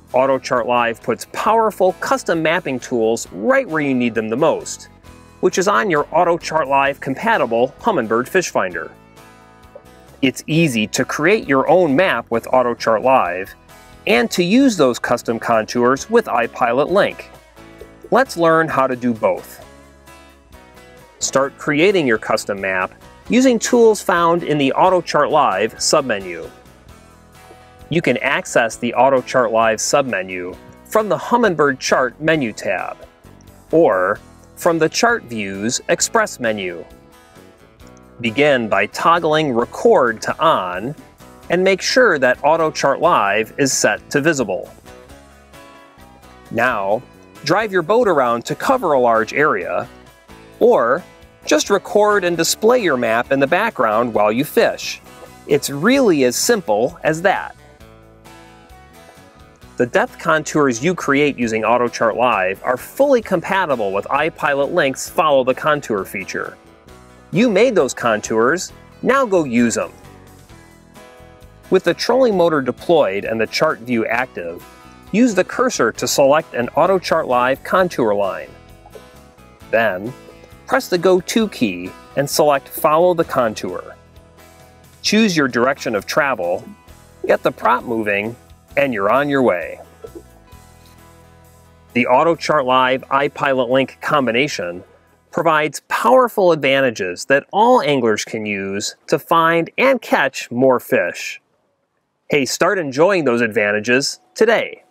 AutoChart Live puts powerful custom mapping tools right where you need them the most, which is on your AutoChart Live compatible Humminbird fish finder. It's easy to create your own map with AutoChart Live and to use those custom contours with iPilot Link. Let's learn how to do both. Start creating your custom map using tools found in the AutoChart Live submenu. You can access the AutoChart Live submenu from the Humminbird Chart menu tab, or from the Chart Views Express menu. Begin by toggling Record to On, and make sure that AutoChart Live is set to Visible. Now, drive your boat around to cover a large area, or just record and display your map in the background while you fish. It's really as simple as that. The depth contours you create using AutoChart Live are fully compatible with iPilot Link's Follow the Contour feature. You made those contours, now go use them. With the trolling motor deployed and the chart view active, use the cursor to select an AutoChart Live contour line. Then, press the Go To key and select Follow the Contour. Choose your direction of travel, get the prop moving, and you're on your way. The AutoChart Live iPilot Link combination provides powerful advantages that all anglers can use to find and catch more fish. Hey, start enjoying those advantages today.